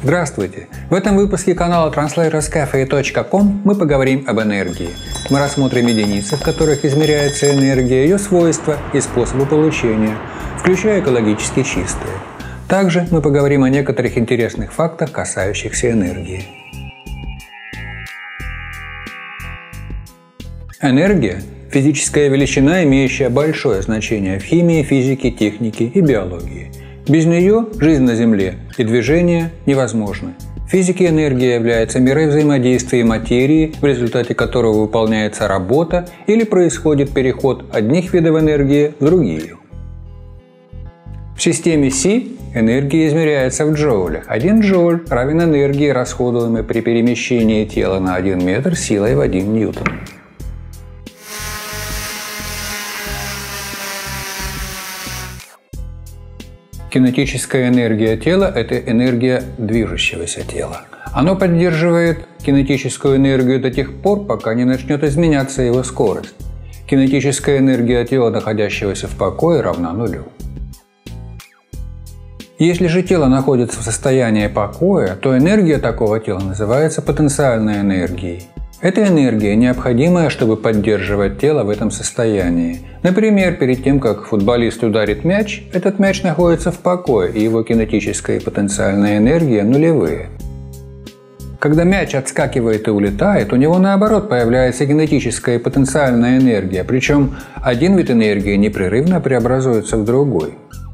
Здравствуйте! В этом выпуске канала translatorscafe.com мы поговорим об энергии. Мы рассмотрим единицы, в которых измеряется энергия, ее свойства и способы получения, включая экологически чистые. Также мы поговорим о некоторых интересных фактах, касающихся энергии. Энергия – физическая величина, имеющая большое значение в химии, физике, технике и биологии. Без нее жизнь на Земле и движение невозможны. В физике энергия является мерой взаимодействия материи, в результате которого выполняется работа или происходит переход одних видов энергии в другие. В системе Си энергия измеряется в джоулях. 1 джоуль равен энергии, расходуемой при перемещении тела на 1 метр силой в 1 ньютон. Кинетическая энергия тела – это энергия движущегося тела. Оно поддерживает кинетическую энергию до тех пор, пока не начнет изменяться его скорость. Кинетическая энергия тела, находящегося в покое, равна нулю. Если же тело находится в состоянии покоя, то энергия такого тела называется потенциальной энергией. Эта энергия необходимая, чтобы поддерживать тело в этом состоянии. Например, перед тем, как футболист ударит мяч, этот мяч находится в покое, и его кинетическая и потенциальная энергия нулевые. Когда мяч отскакивает и улетает, у него наоборот появляется кинетическая и потенциальная энергия, причем один вид энергии непрерывно преобразуется в другой.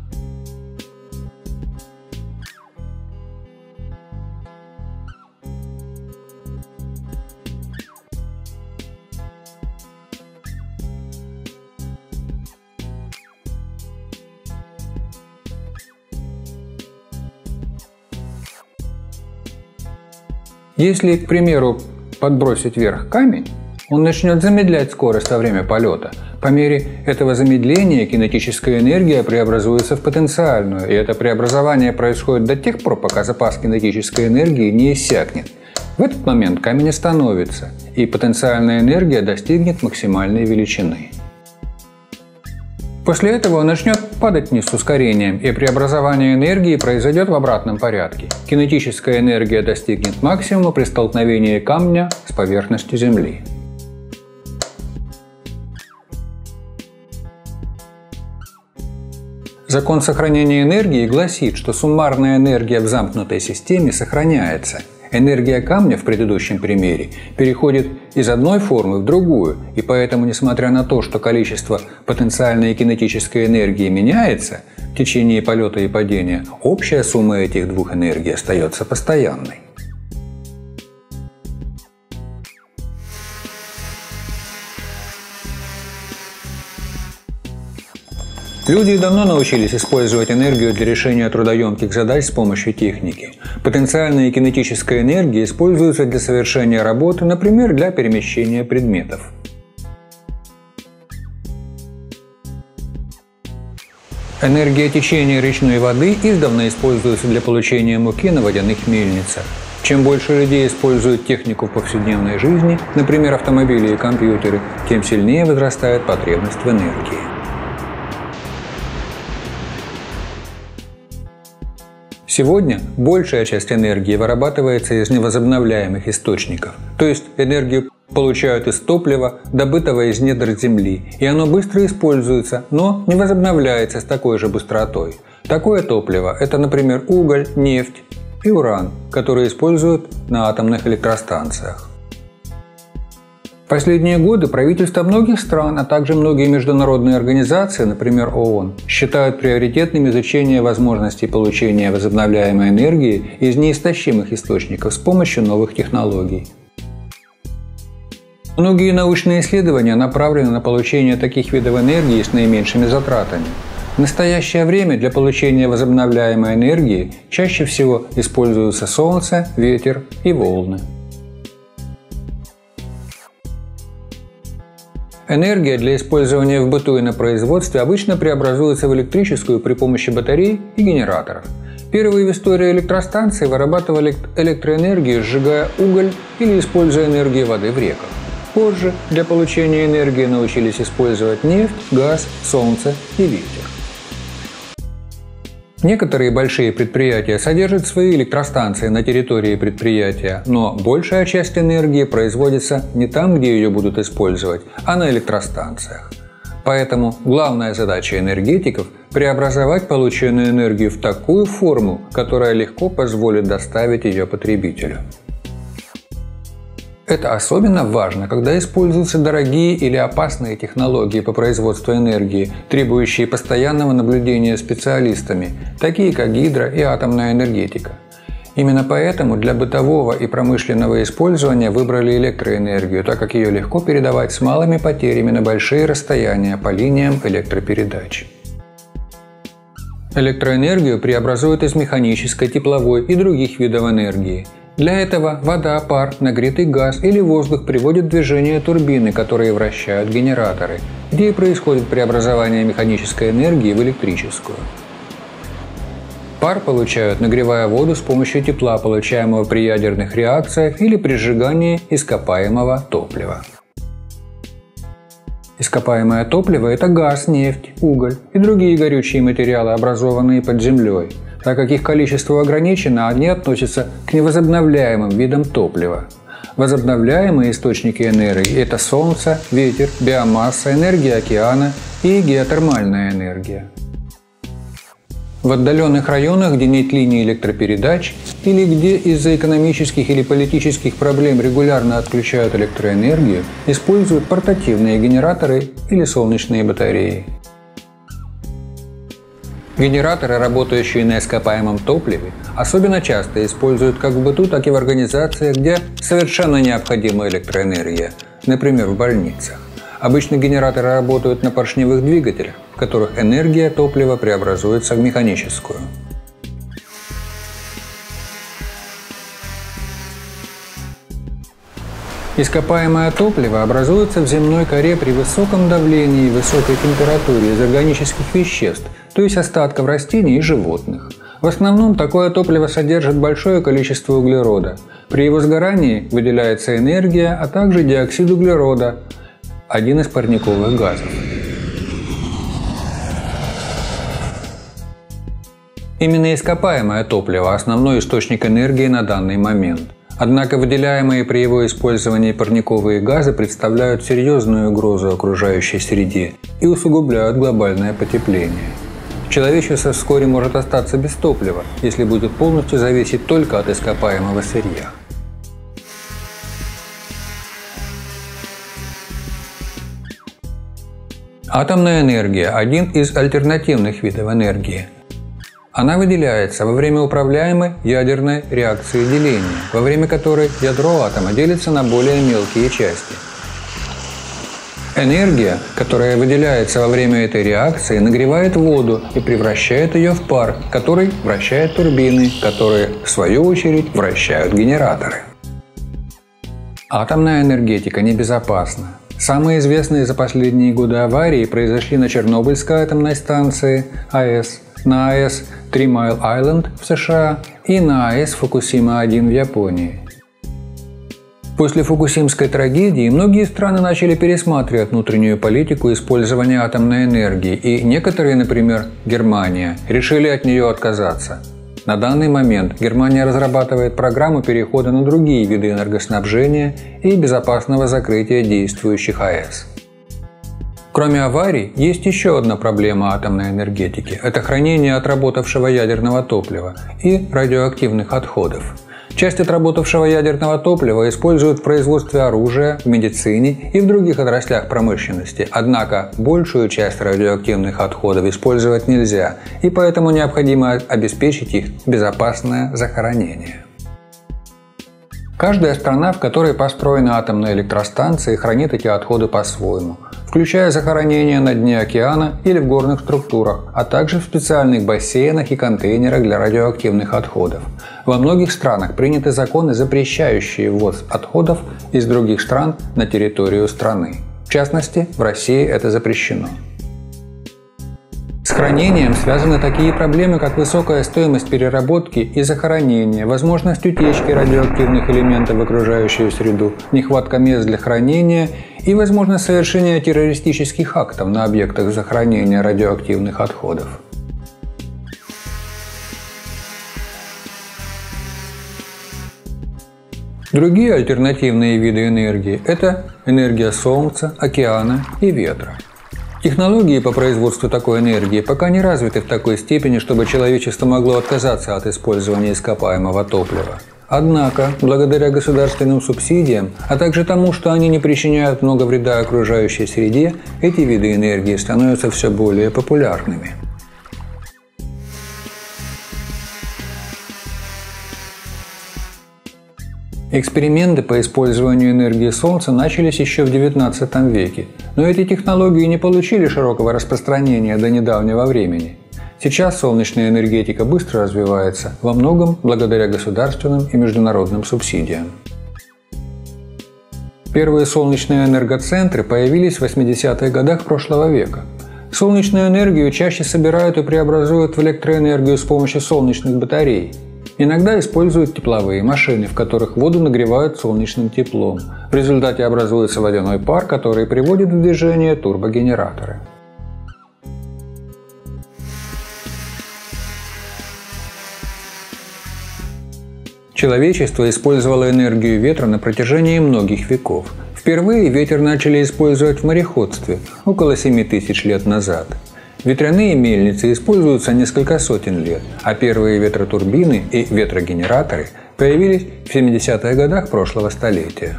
Если, к примеру, подбросить вверх камень, он начнет замедлять скорость во время полета. По мере этого замедления кинетическая энергия преобразуется в потенциальную, и это преобразование происходит до тех пор, пока запас кинетической энергии не иссякнет. В этот момент камень остановится, и потенциальная энергия достигнет максимальной величины. После этого он начнет падать вниз с ускорением, и преобразование энергии произойдет в обратном порядке. Кинетическая энергия достигнет максимума при столкновении камня с поверхностью Земли. Закон сохранения энергии гласит, что суммарная энергия в замкнутой системе сохраняется. Энергия камня в предыдущем примере переходит из одной формы в другую, и поэтому, несмотря на то, что количество потенциальной и кинетической энергии меняется в течение полета и падения, общая сумма этих двух энергий остается постоянной. Люди давно научились использовать энергию для решения трудоемких задач с помощью техники. Потенциальная и кинетическая энергия используются для совершения работы, например, для перемещения предметов. Энергия течения речной воды издавна используется для получения муки на водяных мельницах. Чем больше людей используют технику в повседневной жизни, например, автомобили и компьютеры, тем сильнее возрастает потребность в энергии. Сегодня большая часть энергии вырабатывается из невозобновляемых источников, то есть энергию получают из топлива, добытого из недр Земли, и оно быстро используется, но не возобновляется с такой же быстротой. Такое топливо – это, например, уголь, нефть и уран, которые используют на атомных электростанциях. В последние годы правительства многих стран, а также многие международные организации, например ООН, считают приоритетным изучение возможностей получения возобновляемой энергии из неистощимых источников с помощью новых технологий. Многие научные исследования направлены на получение таких видов энергии с наименьшими затратами. В настоящее время для получения возобновляемой энергии чаще всего используются солнце, ветер и волны. Энергия для использования в быту и на производстве обычно преобразуется в электрическую при помощи батарей и генераторов. Первые в истории электростанции вырабатывали электроэнергию, сжигая уголь или используя энергию воды в реках. Позже для получения энергии научились использовать нефть, газ, солнце и ветер. Некоторые большие предприятия содержат свои электростанции на территории предприятия, но большая часть энергии производится не там, где ее будут использовать, а на электростанциях. Поэтому главная задача энергетиков – преобразовать полученную энергию в такую форму, которая легко позволит доставить ее потребителю. Это особенно важно, когда используются дорогие или опасные технологии по производству энергии, требующие постоянного наблюдения специалистами, такие как гидро- и атомная энергетика. Именно поэтому для бытового и промышленного использования выбрали электроэнергию, так как ее легко передавать с малыми потерями на большие расстояния по линиям электропередач. Электроэнергию преобразуют из механической, тепловой и других видов энергии. Для этого вода, пар, нагретый газ или воздух приводят в движение турбины, которые вращают генераторы, где и происходит преобразование механической энергии в электрическую. Пар получают, нагревая воду с помощью тепла, получаемого при ядерных реакциях или при сжигании ископаемого топлива. Ископаемое топливо – это газ, нефть, уголь и другие горючие материалы, образованные под землей. Так как их количество ограничено, они относятся к невозобновляемым видам топлива. Возобновляемые источники энергии – это солнце, ветер, биомасса, энергия океана и геотермальная энергия. В отдаленных районах, где нет линий электропередач или где из-за экономических или политических проблем регулярно отключают электроэнергию, используют портативные генераторы или солнечные батареи. Генераторы, работающие на ископаемом топливе, особенно часто используют как в быту, так и в организациях, где совершенно необходима электроэнергия, например, в больницах. Обычно генераторы работают на поршневых двигателях, в которых энергия топлива преобразуется в механическую. Ископаемое топливо образуется в земной коре при высоком давлении и высокой температуре из органических веществ, то есть остатков растений и животных. В основном такое топливо содержит большое количество углерода. При его сгорании выделяется энергия, а также диоксид углерода – один из парниковых газов. Именно ископаемое топливо – основной источник энергии на данный момент. Однако выделяемые при его использовании парниковые газы представляют серьезную угрозу окружающей среде и усугубляют глобальное потепление. Человечество вскоре может остаться без топлива, если будет полностью зависеть только от ископаемого сырья. Атомная энергия – один из альтернативных видов энергии. Она выделяется во время управляемой ядерной реакции деления, во время которой ядро атома делится на более мелкие части. Энергия, которая выделяется во время этой реакции, нагревает воду и превращает ее в пар, который вращает турбины, которые, в свою очередь, вращают генераторы. Атомная энергетика небезопасна. Самые известные за последние годы аварии произошли на Чернобыльской атомной станции АЭС, на АЭС Three Mile Island в США и на АЭС Фукусима-1 в Японии. После фукусимской трагедии многие страны начали пересматривать внутреннюю политику использования атомной энергии, и некоторые, например, Германия, решили от нее отказаться. На данный момент Германия разрабатывает программу перехода на другие виды энергоснабжения и безопасного закрытия действующих АЭС. Кроме аварий, есть еще одна проблема атомной энергетики – это хранение отработавшего ядерного топлива и радиоактивных отходов. Часть отработавшего ядерного топлива используют в производстве оружия, в медицине и в других отраслях промышленности, однако большую часть радиоактивных отходов использовать нельзя, и поэтому необходимо обеспечить их безопасное захоронение. Каждая страна, в которой построены атомные электростанции, хранит эти отходы по-своему, включая захоронение на дне океана или в горных структурах, а также в специальных бассейнах и контейнерах для радиоактивных отходов. Во многих странах приняты законы, запрещающие ввоз отходов из других стран на территорию страны. В частности, в России это запрещено. С хранением связаны такие проблемы, как высокая стоимость переработки и захоронения, возможность утечки радиоактивных элементов в окружающую среду, нехватка мест для хранения и возможность совершения террористических актов на объектах захоронения радиоактивных отходов. Другие альтернативные виды энергии – это энергия Солнца, океана и ветра. Технологии по производству такой энергии пока не развиты в такой степени, чтобы человечество могло отказаться от использования ископаемого топлива. Однако, благодаря государственным субсидиям, а также тому, что они не причиняют много вреда окружающей среде, эти виды энергии становятся все более популярными. Эксперименты по использованию энергии Солнца начались еще в XIX веке, но эти технологии не получили широкого распространения до недавнего времени. Сейчас солнечная энергетика быстро развивается, во многом благодаря государственным и международным субсидиям. Первые солнечные энергоцентры появились в 80-х годах прошлого века. Солнечную энергию чаще собирают и преобразуют в электроэнергию с помощью солнечных батарей. Иногда используют тепловые машины, в которых воду нагревают солнечным теплом. В результате образуется водяной пар, который приводит в движение турбогенераторы. Человечество использовало энергию ветра на протяжении многих веков. Впервые ветер начали использовать в мореходстве около 7000 лет назад. Ветряные мельницы используются несколько сотен лет, а первые ветротурбины и ветрогенераторы появились в 70-х годах прошлого столетия.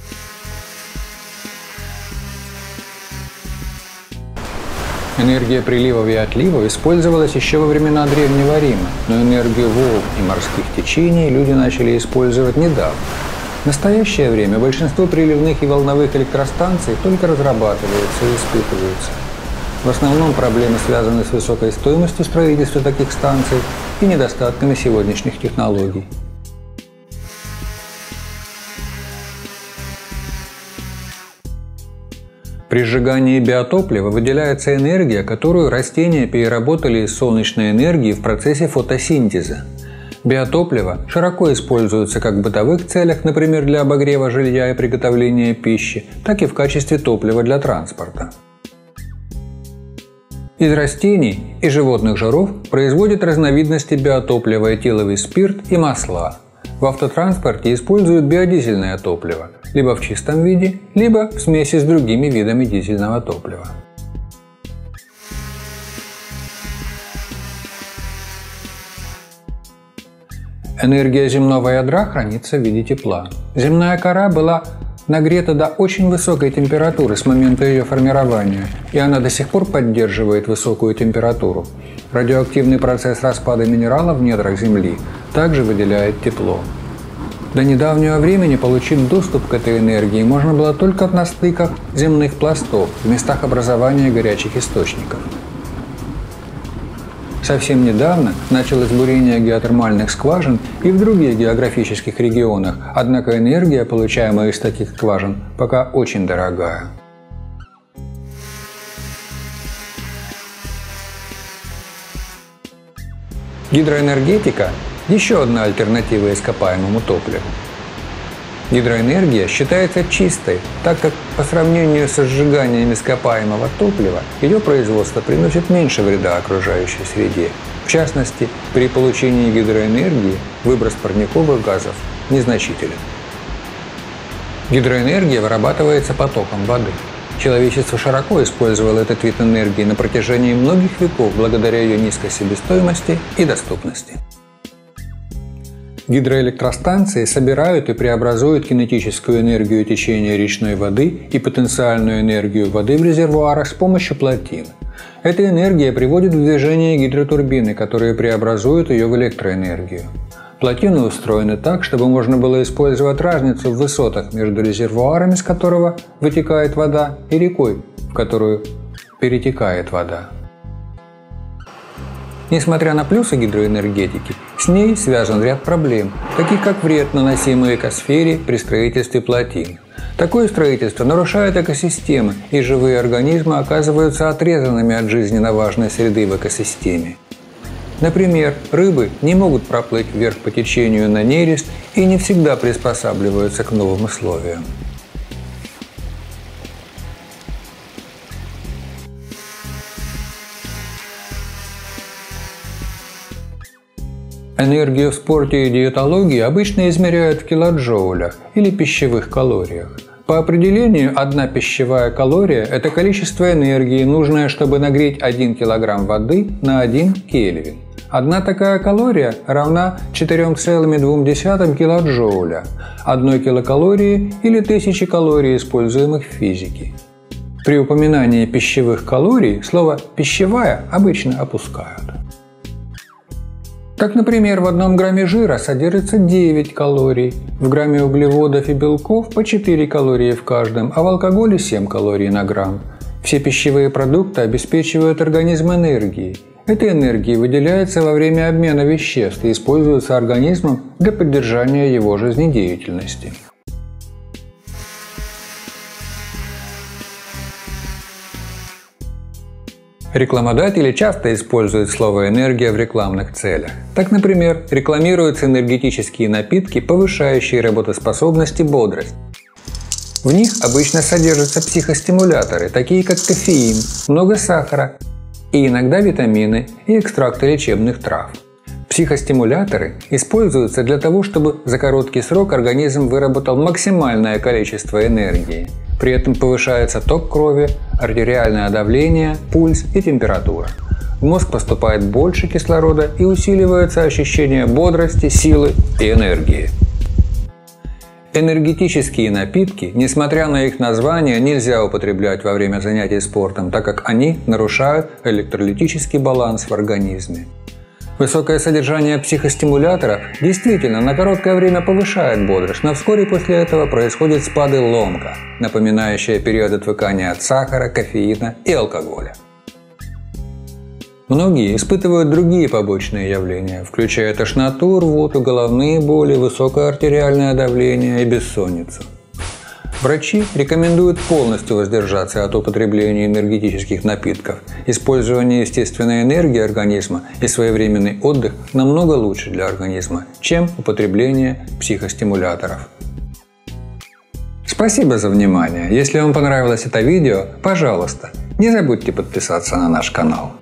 Энергия приливов и отливов использовалась еще во времена Древнего Рима, но энергию волн и морских течений люди начали использовать недавно. В настоящее время большинство приливных и волновых электростанций только разрабатываются и испытываются. В основном проблемы связаны с высокой стоимостью строительства таких станций и недостатками сегодняшних технологий. При сжигании биотоплива выделяется энергия, которую растения переработали из солнечной энергии в процессе фотосинтеза. Биотопливо широко используется как в бытовых целях, например, для обогрева жилья и приготовления пищи, так и в качестве топлива для транспорта. Из растений и животных жиров производят разновидности биотоплива, этиловый спирт и масла. В автотранспорте используют биодизельное топливо, либо в чистом виде, либо в смеси с другими видами дизельного топлива. Энергия земного ядра хранится в виде тепла. Земная кора была нагрета до очень высокой температуры с момента ее формирования, и она до сих пор поддерживает высокую температуру. Радиоактивный процесс распада минералов в недрах Земли также выделяет тепло. До недавнего времени получить доступ к этой энергии можно было только на стыках земных пластов, в местах образования горячих источников. Совсем недавно началось бурение геотермальных скважин и в других географических регионах, однако энергия, получаемая из таких скважин, пока очень дорогая. Гидроэнергетика – еще одна альтернатива ископаемому топливу. Гидроэнергия считается чистой, так как по сравнению со сжиганием ископаемого топлива ее производство приносит меньше вреда окружающей среде. В частности, при получении гидроэнергии выброс парниковых газов незначителен. Гидроэнергия вырабатывается потоком воды. Человечество широко использовало этот вид энергии на протяжении многих веков благодаря ее низкой себестоимости и доступности. Гидроэлектростанции собирают и преобразуют кинетическую энергию течения речной воды и потенциальную энергию воды в резервуарах с помощью плотин. Эта энергия приводит в движение гидротурбины, которые преобразуют ее в электроэнергию. Плотины устроены так, чтобы можно было использовать разницу в высотах между резервуарами, с которого вытекает вода, и рекой, в которую перетекает вода. Несмотря на плюсы гидроэнергетики, с ней связан ряд проблем, таких как вред, наносимый экосфере при строительстве плотин. Такое строительство нарушает экосистемы, и живые организмы оказываются отрезанными от жизненно важной среды в экосистеме. Например, рыбы не могут проплыть вверх по течению на нерест и не всегда приспосабливаются к новым условиям. Энергию в спорте и диетологии обычно измеряют в килоджоулях или пищевых калориях. По определению, 1 пищевая калория – это количество энергии, нужное, чтобы нагреть 1 кг воды на 1 кельвин. Одна такая калория равна 4,2 килоджоуля, 1 килокалории или 1000 калорий, используемых в физике. При упоминании пищевых калорий слово «пищевая» обычно опускают. Так, например, в 1 грамме жира содержится 9 калорий, в грамме углеводов и белков по 4 калории в каждом, а в алкоголе 7 калорий на грамм. Все пищевые продукты обеспечивают организм энергией. Эта энергия выделяется во время обмена веществ и используется организмом для поддержания его жизнедеятельности. Рекламодатели часто используют слово «энергия» в рекламных целях. Так, например, рекламируются энергетические напитки, повышающие работоспособность и бодрость. В них обычно содержатся психостимуляторы, такие как кофеин, много сахара и иногда витамины и экстракты лечебных трав. Психостимуляторы используются для того, чтобы за короткий срок организм выработал максимальное количество энергии. При этом повышается ток крови, артериальное давление, пульс и температура. В мозг поступает больше кислорода и усиливается ощущение бодрости, силы и энергии. Энергетические напитки, несмотря на их название, нельзя употреблять во время занятий спортом, так как они нарушают электролитический баланс в организме. Высокое содержание психостимуляторов действительно на короткое время повышает бодрость, но вскоре после этого происходит спад и ломка, напоминающая период отвыкания от сахара, кофеина и алкоголя. Многие испытывают другие побочные явления, включая тошноту, рвоту, головные боли, высокое артериальное давление и бессонницу. Врачи рекомендуют полностью воздержаться от употребления энергетических напитков. Использование естественной энергии организма и своевременный отдых намного лучше для организма, чем употребление психостимуляторов. Спасибо за внимание. Если вам понравилось это видео, пожалуйста, не забудьте подписаться на наш канал.